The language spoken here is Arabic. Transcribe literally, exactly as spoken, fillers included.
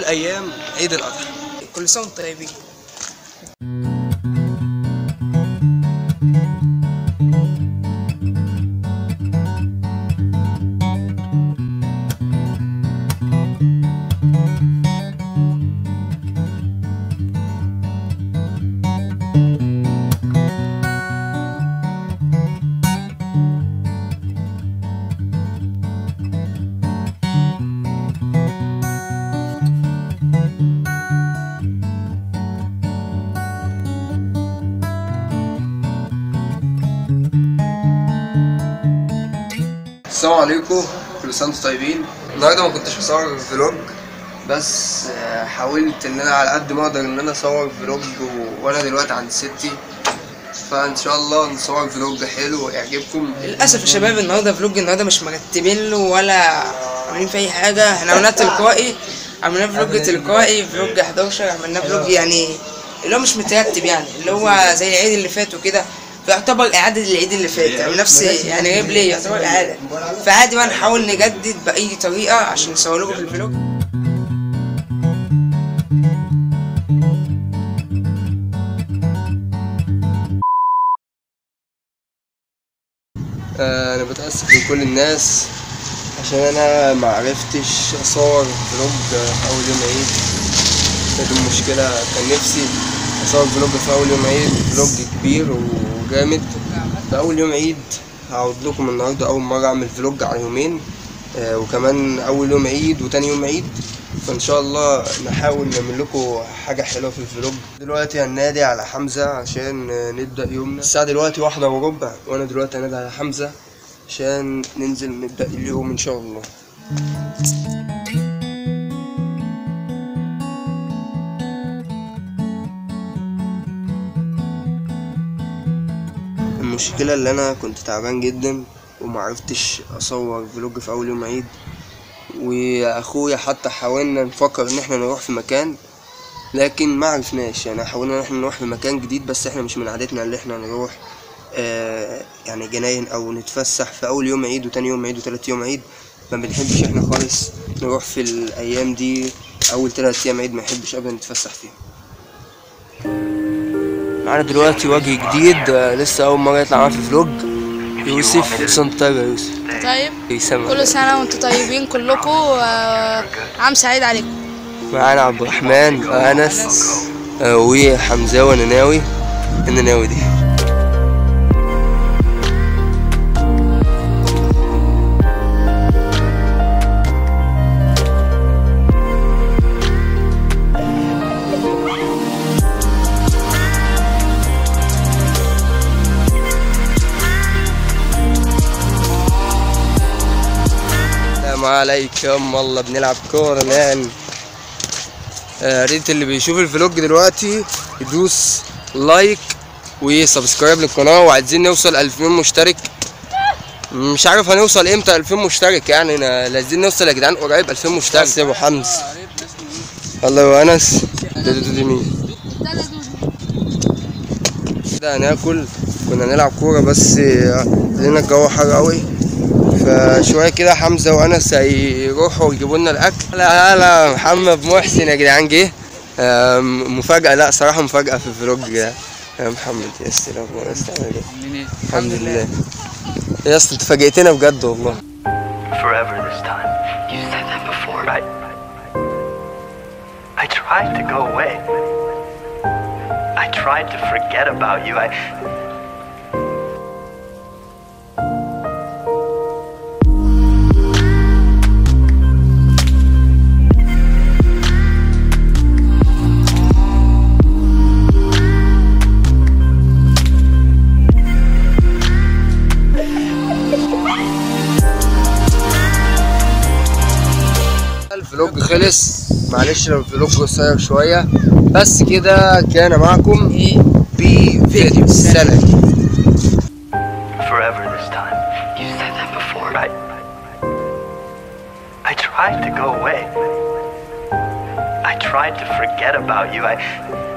ايام عيد الاضحى. كل سنه وانتم طيبين. السلام عليكم، كل سنه وانتم طيبين. النهارده ما كنتش بصور فلوج، بس حاولت ان انا على قد ما اقدر ان انا اصور فلوج وانا دلوقتي عند ستي، فان شاء الله نصور فلوج حلو يعجبكم. للاسف يا شباب النهارده فلوج النهارده مش مرتبين له ولا عاملين في اي حاجه، احنا عملناه تلقائي، عملناه فلوج تلقائي، فلوج حداشر عملناه فلوج يعني اللي هو مش مترتب، يعني اللي هو زي العيد اللي فات وكده، فيعتبر اعاده العيد اللي فات، يعني نفس يعني جايب ليه يعتبر اعاده، فعادي بقى نحاول نجدد باي طريقه عشان نصور لكم في الفلوج. آه انا بتاسف لكل الناس عشان انا ما عرفتش اصور فلوج في اول يوم عيد. كانت المشكله كان نفسي اصور فلوج في اول يوم عيد، فلوج كبير وجامد في اول يوم عيد. هعود لكم النهارده اول مره اعمل فلوج على يومين، آه وكمان اول يوم عيد وتاني يوم عيد، فان شاء الله نحاول نعمل لكم حاجه حلوه في الفلوج. دلوقتي هننادي على حمزه عشان نبدا يومنا. الساعه دلوقتي واحدة وربع، وانا دلوقتي هنادي على حمزه عشان ننزل نبدا اليوم ان شاء الله. المشكله اللي انا كنت تعبان جدا ومعرفتش اصور فلوج في اول يوم عيد، واخويا حتى حاولنا نفكر ان احنا نروح في مكان لكن ما عرفناش، يعني حاولنا ان احنا نروح في مكان جديد، بس احنا مش من عادتنا ان احنا نروح آه يعني جناين او نتفسح في اول يوم عيد وتاني يوم عيد وتالت يوم عيد. ما بنحبش احنا خالص نروح في الايام دي، اول تلات ايام عيد ما نحبش ابدا نتفسح فيهم. معانا دلوقتي وجه جديد، آه لسه اول مره يطلع معانا في فلوج. يوسف، كل سنه وانت طيب يا يوسف. طيب، يسمع. كل سنة وانتم طيبين كلكم، آه عام سعيد عليكم. معانا عبد الرحمن وانس آه وحمزه ونناوي. النناوي دي السلام عليكم، والله بنلعب كورة الآن. يا ريت اللي بيشوف الفلوج دلوقتي يدوس لايك وسبسكرايب للقناة، وعايزين نوصل ألفين مشترك. مش عارف هنوصل امتى ألفين مشترك، يعني لازم نوصل يا جدعان قريب ألفين مشترك. بس يا ابو حمز الله وانس ده دودي مين كده هناكل. كنا نلعب كورة بس لقينا الجو حر قوي، فشويه كده حمزه وانس هيروحوا يجيبوا لنا الاكل. لا لا محمد محسن يا جدعان جه، مفاجاه. لا صراحه مفاجاه في الفلوج ده يا محمد. يا سلام يا اسطى، عامل ايه؟ الحمد لله يا اسطى، انت فاجئتنا بجد والله. Forever this time. You said that before, right? I tried to go away. I tried to forget about you. I الفلوج خلص، معلش لو الفلوج قصير شويه، بس كده كان معكم بفيديو. سلام. Forever this time. You said that before, right? I tried to go away. I tried to forget about you. I